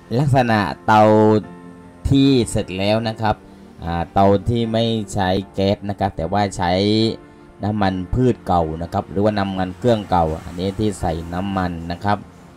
ลักษณะเตาที่เสร็จแล้วนะครับเตาที่ไม่ใช้แก๊สนะครับแต่ว่าใช้น้ำมันพืชเก่านะครับหรือว่าน้ำมันเครื่องเก่าอันนี้ที่ใส่น้ำมันนะครับ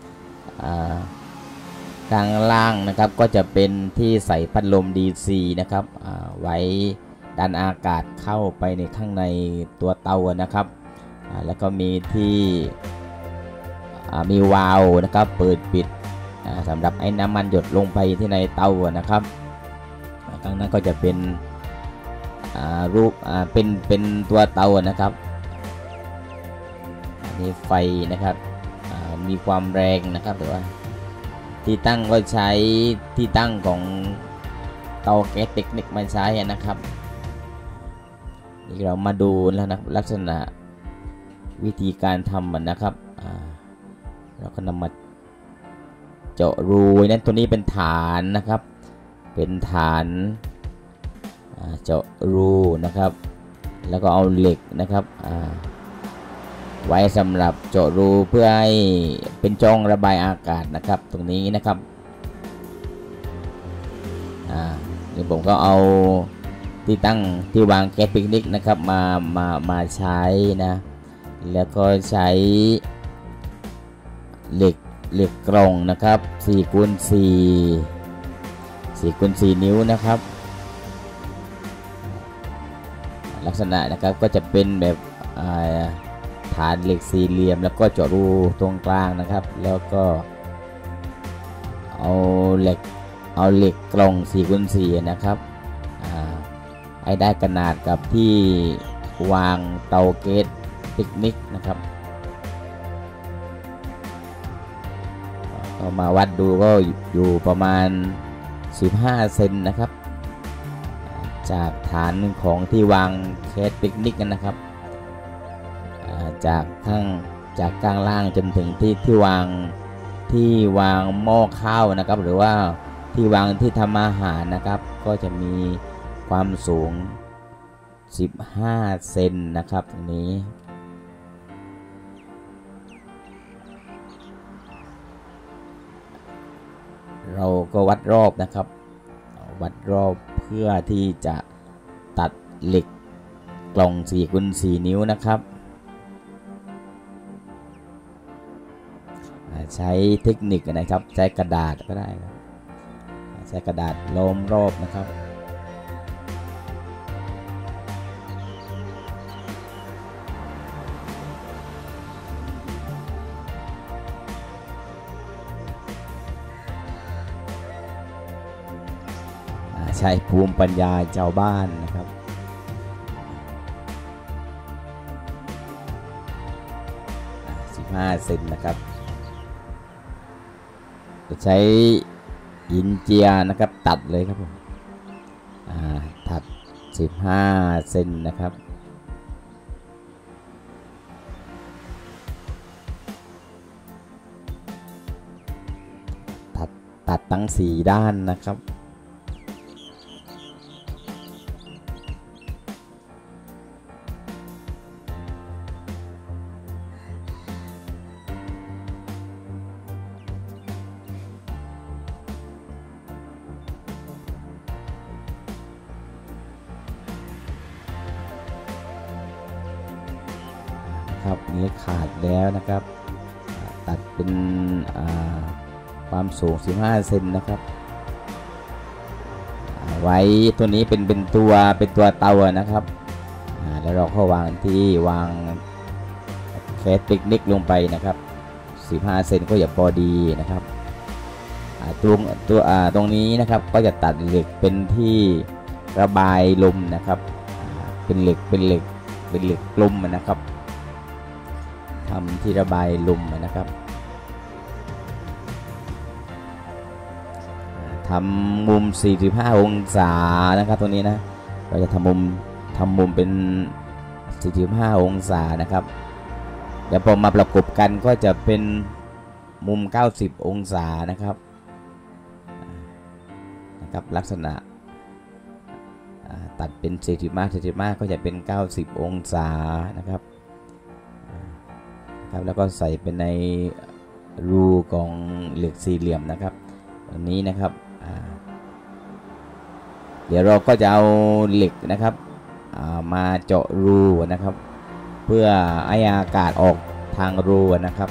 ข้างล่างนะครับก็จะเป็นที่ใส่พัดลม DC นะครับไว้ดันอากาศเข้าไปในข้างในตัวเตานะครับแล้วก็มีที่มีวาล์วนะครับเปิดปิดสำหรับไอ้น้ำมันหยดลงไปที่ในเตานะครับข้างนั้นก็จะเป็นรูปเป็นตัวเตานะครับมีไฟนะครับมีความแรงนะครับแต่ว่าที่ตั้งก็ใช้ที่ตั้งของเตาแก๊สเทคนิคมาใช้นะครับนี่เรามาดูแล้วนะลักษณะวิธีการทำมันนะครับเราก็นำมาเจาะรูนั้นตัวนี้เป็นฐานนะครับเป็นฐานเจาะรูนะครับแล้วก็เอาเหล็กนะครับไว้สำหรับเจาะรูเพื่อให้เป็นช่องระบายอากาศนะครับตรงนี้นะครับนี่ผมก็เอาที่ตั้งที่วางแก๊สปิกนิกนะครับมาใช้นะแล้วก็ใช้เหล็กกล่องนะครับ4 คูณ 4 นิ้วนะครับลักษณะนะครับก็จะเป็นแบบฐานเหล็กสี่เหลี่ยมแล้วก็เจาะรูตรงกลางนะครับแล้วก็เอาเหล็กกล่อง4 คูณ 4นะครับให้ได้ขนาดกับที่วางเตาแก๊สปิกนิกนะครับมาวัดดูก็อยู่ประมาณ15 เซนนะครับจากฐานของที่วางแก๊สปิกนิกกันนะครับจากข้างล่างจนถึงที่วางหม้อข้าวนะครับหรือว่าที่วางที่ทำอาหารนะครับก็จะมีความสูง15 เซนนะครับตรงนี้เราก็วัดรอบนะครับวัดรอบเพื่อที่จะตัดเหล็กกล่อง4 คูณ 4 นิ้วนะครับใช้เทคนิคนะครับใช้กระดาษก็ได้ใช้กระดาษล้อมรอบนะครับใช้ภูมิปัญญาชาวบ้านนะครับ15 เซนนะครับจะใช้หินเจียนะครับตัดเลยครับผมตัด15 เซนนะครับตัดทั้ง4 ด้านนะครับครับนี้ขาดแล้วนะครับตัดเป็นความสูง15 เซนนะครับไว้ตัวนี้เป็นตัวเตานะครับแล้วเราก็วางแก๊สปิกนิกลงไปนะครับ15 เซนก็อย่าพอดีนะครับตรงนี้นะครับก็จะตัดเหล็กเป็นที่ระบายลมนะครับเป็นเหล็กกลมนะครับทำที่ระบายลมนะครับทำมุม45 องศานะครับตรงนี้นะเราจะทำมุมเป็น45 องศานะครับเดี๋ยวพอมาประกบกันก็จะเป็นมุม90 องศานะครับลักษณะตัดเป็น45ก็จะเป็น90 องศานะครับแล้วก็ใส่เป็นในรูของเหล็กสี่เหลี่ยมนะครับอันนี้นะครับเดี๋ยวเราก็จะเอาเหล็กนะครับมาเจาะรูนะครับเพื่อให้อากาศออกทางรูนะครับ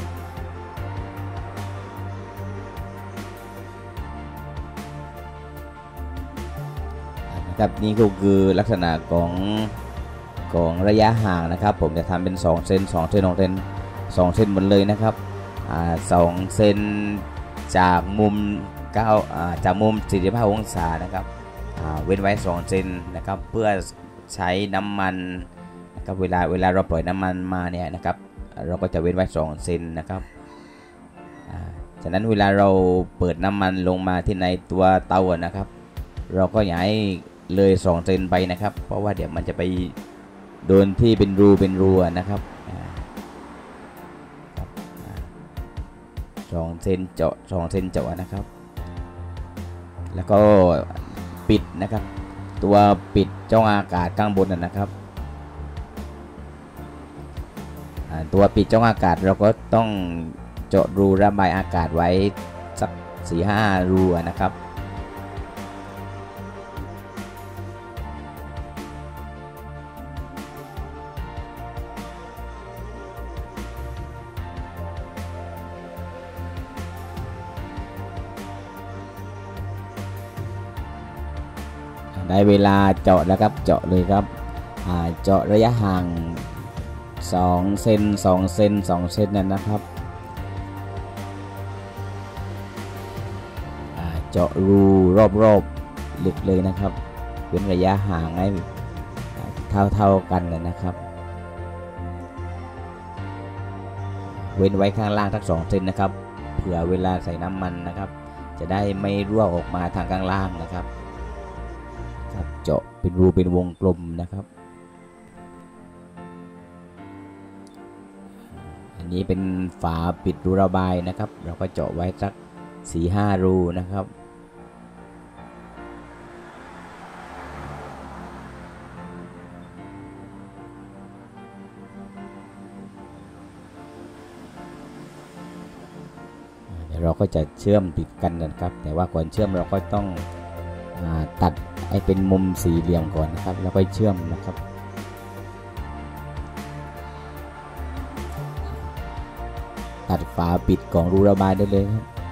นี่ก็คือลักษณะของระยะห่างนะครับผมจะทำเป็น2เซน2เซน2เซน2เซนหมดเลยนะครับ2เซนจากมุมจากมุม45องศานะครับเว้นไว้2เซนนะครับเพื่อใช้น้ำมันนะครับเวลาเราปล่อยน้ำมันมาเนี่ยนะครับเราก็จะเว้นไว้2เซนนะครับฉะนั้นเวลาเราเปิดน้ำมันลงมาที่ในตัวเตานะครับเราก็อย่าให้เลย2เซนไปนะครับเพราะว่าเดี๋ยวมันจะไปโดนที่เป็นรูนะครับ2เซนเจาะ2เซนเจาะนะครับแล้วก็ปิดนะครับตัวปิดช่องอากาศข้างบนนะครับตัวปิดช่องอากาศเราก็ต้องเจาะรูระบายอากาศไว้สัก 4-5 รูนะครับได้เวลาเจาะแล้วครับเจาะเลยครับเจาะระยะห่าง2เซน2เซน2เซนนั่นนะครับเจาะรูรอบๆลึกเลยนะครับเป็นระยะห่างให้เท่ากันเลยนะครับเว้นไว้ข้างล่างทั้ง2เซนนะครับเผื่อเวลาใส่น้ำมันนะครับจะได้ไม่รั่วออกมาทางข้างล่างนะครับเจาะเป็นรูเป็นวงกลมนะครับอันนี้เป็นฝาปิดรูระบายนะครับเราก็เจาะไว้สัก 4-5 รูนะครับเดี๋ยวเราก็จะเชื่อมติดกันนะครับแต่ว่าก่อนเชื่อมเราก็ต้องตัดให้เป็นมุมสี่เหลี่ยมก่อนนะครับแล้วก็เชื่อมนะครับตัดฝาปิดของรูระบายได้เลย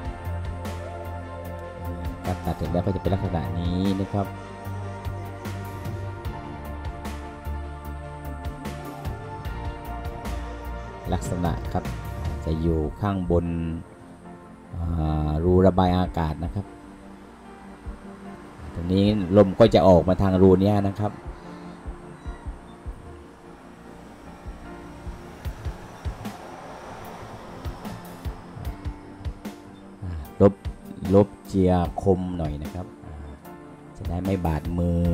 ครับตัดเสร็จแล้วก็จะเป็นลักษณะนี้นะครับลักษณะครับจะอยู่ข้างบนรูระบายอากาศนะครับตรงนี้ลมก็จะออกมาทางรูนี้นะครับลบเจียคมหน่อยนะครับจะได้ไม่บาดมือ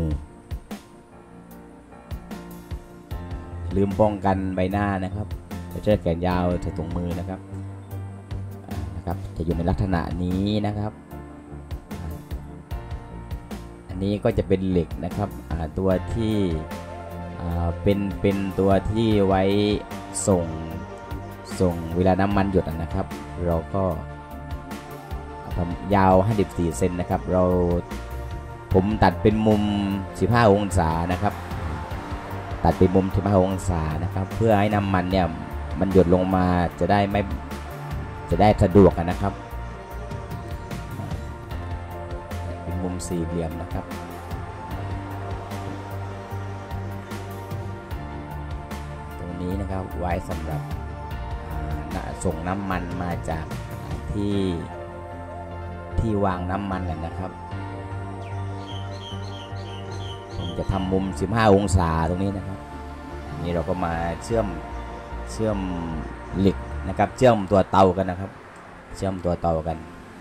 ลืมป้องกันใบหน้านะครับจะเชือกแขนยาวจะตรงมือนะครับจะอยู่ในลักษณะนี้นะครับอันนี้ก็จะเป็นเหล็กนะครับตัวที่เป็นตัวที่ไว้ส่งเวลาน้ำมันหยดนะครับเราก็ยาว54เซนนะครับผมตัดเป็นมุม15องศานะครับตัดเป็นมุม15องศานะครับเพื่อให้น้ำมันเนี่ยมันหยดลงมาจะได้สะดวกนะครับเป็นมุมสี่เหลี่ยมนะครับตรงนี้นะครับไว้สำหรับส่งน้ำมันมาจากที่วางน้ำมันนะครับผมจะทำมุม15องศาตรงนี้นะครับนี่เราก็มาเชื่อมเหล็กนะครับเชื่อมตัวเตากันนะครับเชื่อมตัวเตากัน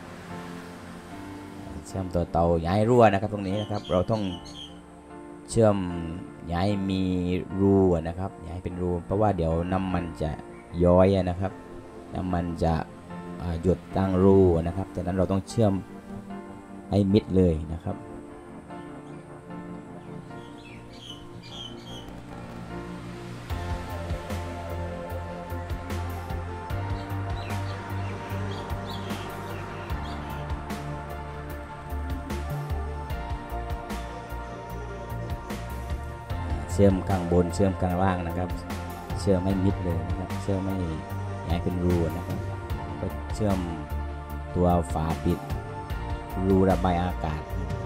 อย่าให้รั่วนะครับตรงนี้นะครับเราต้องเชื่อมอย่าให้มีรูนะครับอย่าให้เป็นรูเพราะว่าเดี๋ยวน้ำมันจะย้อยนะครับน้ำมันจะหยดตั้งรูนะครับจากนั้นเราต้องเชื่อมให้มิดเลยนะครับเชื่อมข้างบนเชื่อมข้างล่างนะครับเชื่อมไม่มิดเลยนะครับเชื่อมไม่ให้เป็นรูนะครับก็เชื่อมตัวฝาปิดรูระบายอากาศ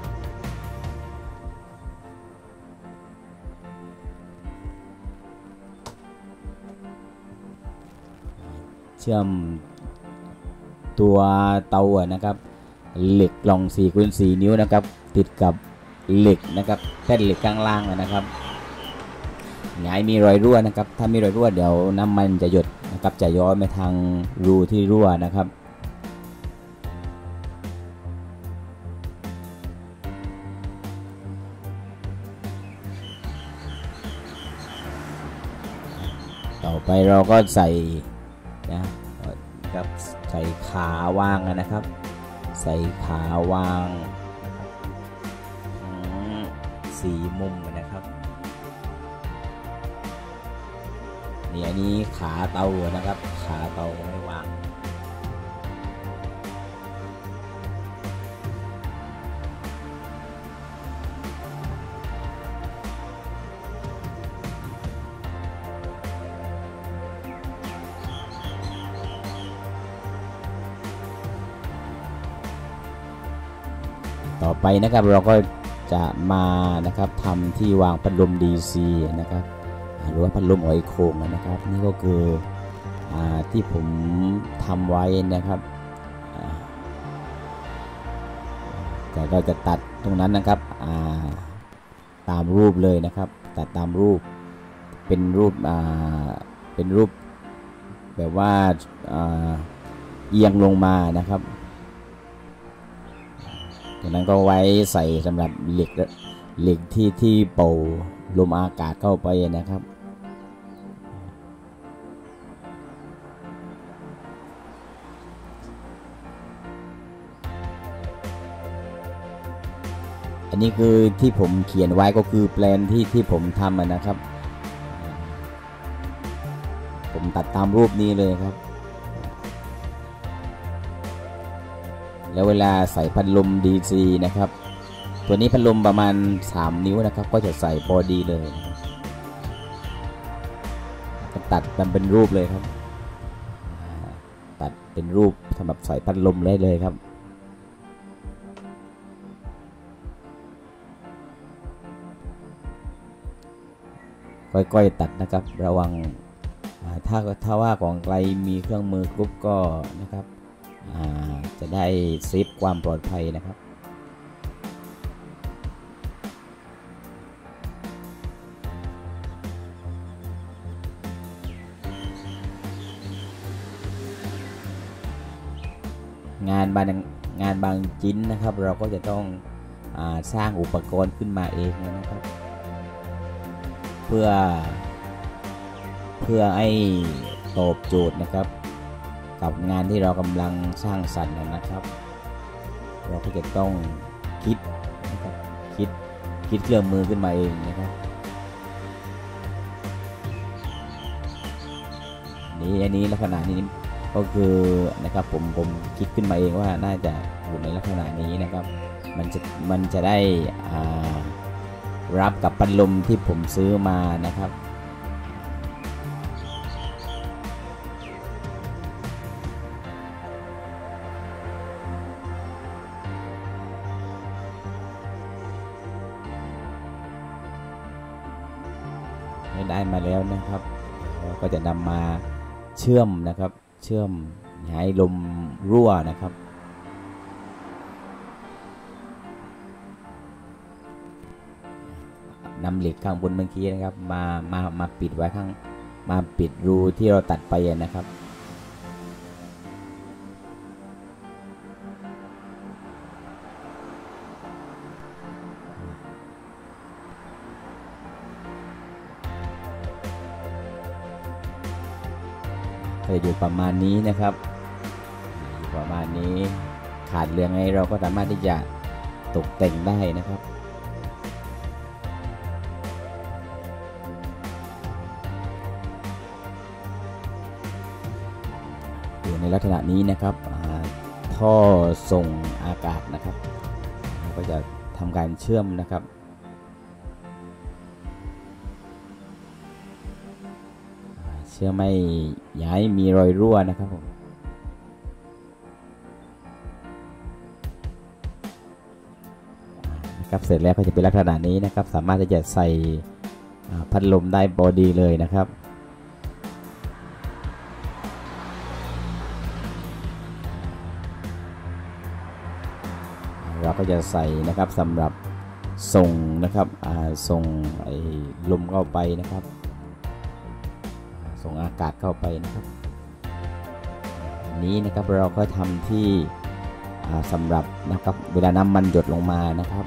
เชื่อมตัวเตานะครับเหล็กกล่อง4x4 นิ้วนะครับติดกับเหล็กนะครับแท่นเหล็กข้างล่างนะครับหงายมีรอยรั่วนะครับถ้ามีรอยรั่วเดี๋ยวน้ำมันจะหยดนะครับจะย้อนไปทางรูที่รั่วนะครับต่อไปเราก็ใส่นะครับใส่ขาวางนะครับใส่ขาวาง4 มุมนะครับนี่อันนี้ขาเตานะครับขาเตาไม่วางต่อไปนะครับเราก็จะมานะครับทำที่วางพัดลม DC นะครับหรือว่าพัดลมหอยโข่งนะครับนี่ก็คือที่ผมทำไว้นะครับแต่ก็จะตัดตรงนั้นนะครับตามรูปเลยนะครับตัดตามรูปเป็นรูปแบบว่าเอียงลงมานะครับจากนั้นก็ไว้ใส่สำหรับเหล็กที่เป่าลมอากาศเข้าไปนะครับอันนี้คือที่ผมเขียนไว้ก็คือแปลนที่ผมทำนะครับผมตัดตามรูปนี้เลยครับแล้วเวลาใส่พัดลม DC นะครับตัวนี้พัดลมประมาณ3 นิ้วนะครับก็จะใส่พอดีเลยตัดมันเป็นรูปเลยครับตัดเป็นรูปสำหรับใส่พัดลมเลยครับค่อยๆตัดนะครับระวังถ้าว่าของไกลมีเครื่องมือกรุ๊ปก็นะครับจะได้เซฟความปลอดภัยนะครับงานบางชิ้นนะครับเราก็จะต้องสร้างอุปกรณ์ขึ้นมาเองนะครับเพื่อให้ตอบโจทย์นะครับกับงานที่เรากำลังสร้างสรรค์นะครับเราก็จะต้องคิดนะครับคิดเครื่องมือขึ้นมาเองนะครับอันนี้ลักษณะนี้ก็คือนะครับผมคิดขึ้นมาเองว่าน่าจะอยู่ในลักษณะนี้นะครับมันจะได้รับกับพัดลมที่ผมซื้อมานะครับได้มาแล้วนะครับเราก็จะนำมาเชื่อมนะครับเชื่อมให้ลมรั่วนะครับนำเหล็กข้างบนเมื่อกี้นะครับมาปิดไว้มาปิดรูที่เราตัดไปนะครับจะอยู่ประมาณนี้นะครับประมาณนี้ขาดเรื่องไงเราก็สามารถที่จะตกแต่งได้นะครับอยู่ในลักษณะนี้นะครับท่อส่งอากาศนะครับก็จะทำการเชื่อมนะครับเชื่อไม่อย่าให้มีรอยรั่วนะครับผมครับเสร็จแล้วก็จะเป็นลักษณะนี้นะครับสามารถที่จะใส่พัดลมได้พอดีเลยนะครับเราก็จะใส่นะครับสำหรับส่งนะครับส่งลมเข้าไปนะครับส่งอากาศเข้าไปนะครับนี้นะครับเราก็ทำที่สำหรับนะครับเวลาน้ำมันหยดลงมานะครับ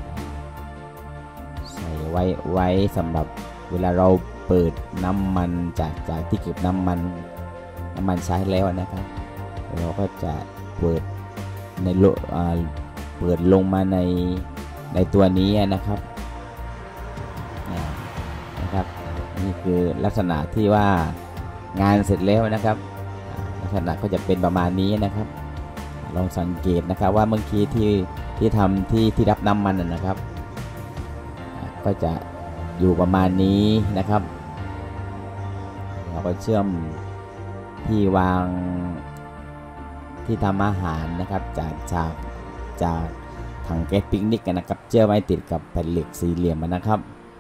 ใส่ไว้สำหรับเวลาเราเปิดน้ำมันจากที่เก็บน้ำมันใช้แล้วนะครับเราก็จะเปิดในเปิดลงมาในตัวนี้นะครับนี่คือลักษณะที่ว่างานเสร็จแล้วนะครับลักษณะก็จะเป็นประมาณนี้นะครับลองสังเกตนะครับว่าเมื่อกี้ที่ทำที่รับน้ำมันนะครับก็จะอยู่ประมาณนี้นะครับเราก็เชื่อมที่วางที่ทำอาหารนะครับจากถังแก๊สปิกนิกนะครับเชื่อมไว้ติดกับแผ่นเหล็กสี่เหลี่ยมนะครับ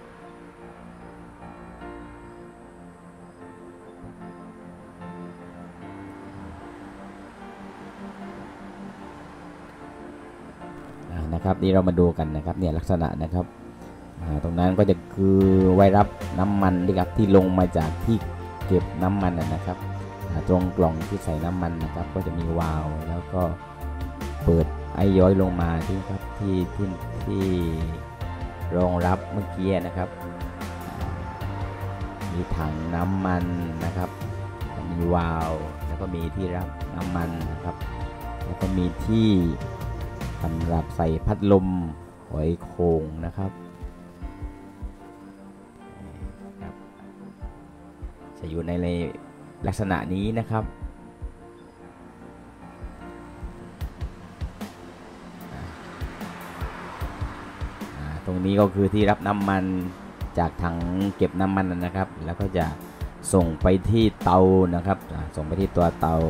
นี่เรามาดูกันนะครับเนี่ยลักษณะนะครับตรงนั้นก็จะคือไว้รับน้ำมันนะครับที่ลงมาจากที่เก็บน้ำมันนะครับตรงกล่องที่ใส่น้ำมันนะครับก็จะมีวาล์วแล้วก็เปิดไอย้อยลงมาที่ครับที่รองรับเมื่อกี้นะครับมีถังน้ำมันนะครับมีวาล์วแล้วก็มีที่รับน้ำมันนะครับแล้วก็มีที่สำหรับใส่พัดลมหอยโข่งนะครับจะอยู่ในลักษณะนี้นะครับตรงนี้ก็คือที่รับน้ำมันจากถังเก็บน้ำมันนะครับแล้วก็จะส่งไปที่เตานะครับส่งไปที่ตัวเตา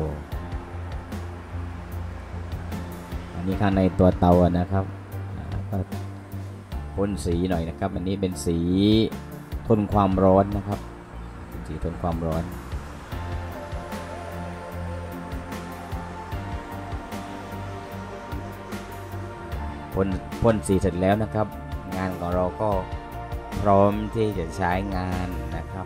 นี่ข้างในตัวเตานะครับก็พ่นสีหน่อยนะครับอันนี้เป็นสีทนความร้อนนะครับสีทนความร้อนพ่นสีเสร็จแล้วนะครับงานของเราก็พร้อมที่จะใช้งานนะครับ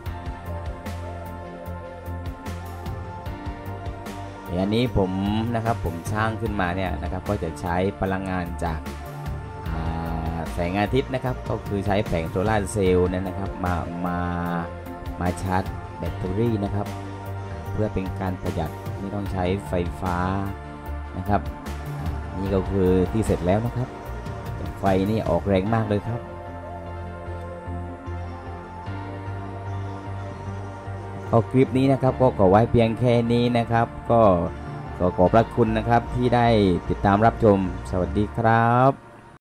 อันนี้ผมสร้างขึ้นมาเนี่ยนะครับก็จะใช้พลังงานจากแสงอาทิตย์นะครับก็คือใช้แผงโซลาร์เซลล์นะครับมาชาร์จแบตเตอรี่นะครับเพื่อเป็นการประหยัดไม่ต้องใช้ไฟฟ้านะครับนี่ก็คือที่เสร็จแล้วนะครับไฟนี่ออกแรงมากเลยครับคลิปนี้นะครับก็ขอไว้เพียงแค่นี้นะครับก็ขอบพระคุณนะครับที่ได้ติดตามรับชมสวัสดีครับ